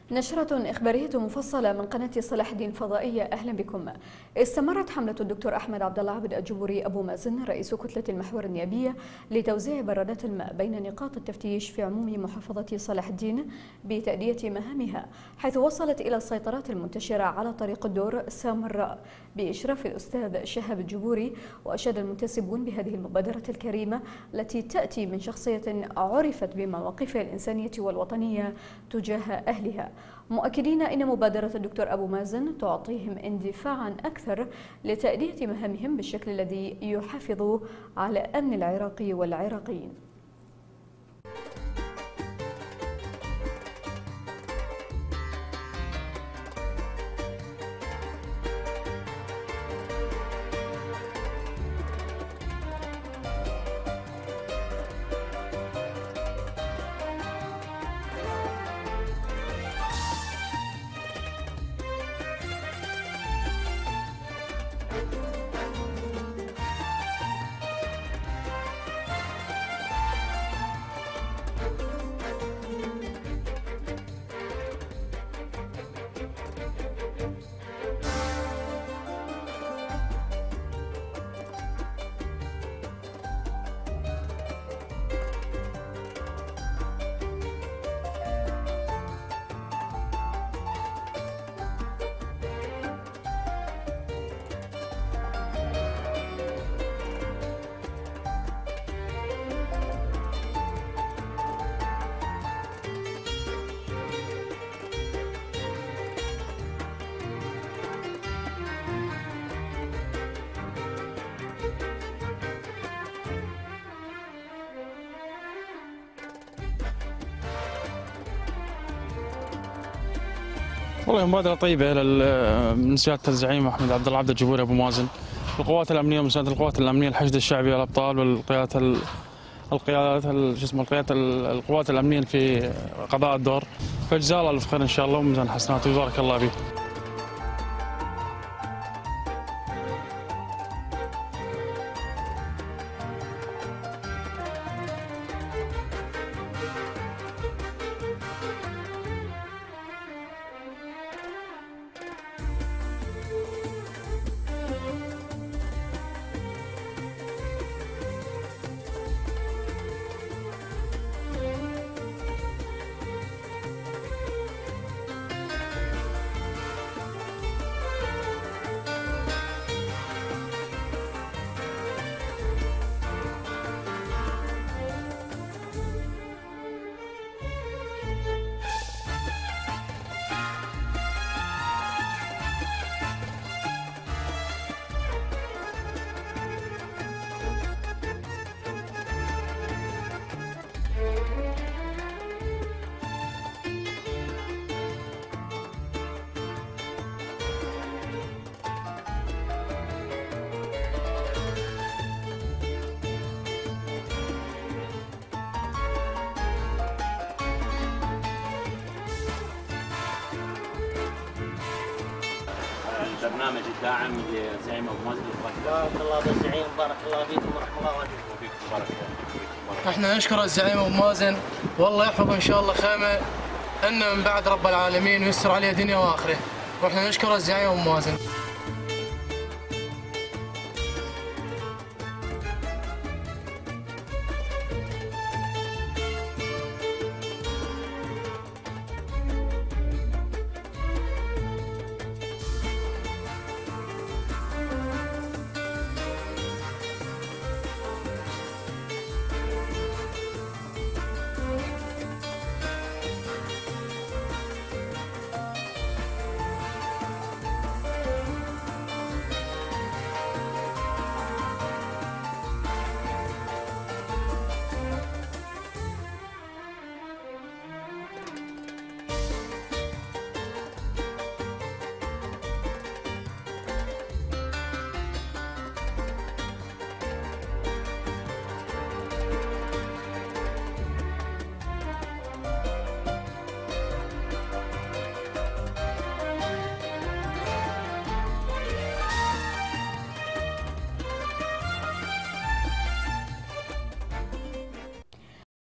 نشرة إخبارية مفصلة من قناة صلاح الدين الفضائية، أهلا بكم. استمرت حملة الدكتور أحمد عبد الله عبد الجبوري أبو مازن رئيس كتلة المحور النيابية لتوزيع برادات الماء بين نقاط التفتيش في عموم محافظة صلاح الدين بتأدية مهامها، حيث وصلت إلى السيطرات المنتشرة على طريق الدور سامراء بإشراف الأستاذ شهاب الجبوري. وأشاد المنتسبون بهذه المبادرة الكريمة التي تأتي من شخصية عرفت بمواقفها الإنسانية والوطنية تجاه أهلها، مؤكدين أن مبادرة الدكتور أبو مازن تعطيهم اندفاعا أكثر لتأدية مهامهم بالشكل الذي يحافظ على أمن العراق والعراقيين. والله مبادرة طيبة من سيادة الزعيم أحمد عبد الله عبد الجبوري أبو مازن، القوات الأمنية ومساعدة القوات الأمنية، الحشد الشعبي الأبطال والقيادات القوات الأمنية في قضاء الدور، فجزاه الله ألف خير إن شاء الله وميزان حسناته وبارك الله به. برنامج الداعم لزعيم ابو مازن. بارك الله بالزعيم، بارك الله فيكم ورحمه الله وبركاته. بارك الله. احنا نشكر الزعيم ابو مازن والله يحفظه ان شاء الله خيمه انه من بعد رب العالمين ويسر عليه دنيا واخره، واحنا نشكر الزعيم ابو مازن.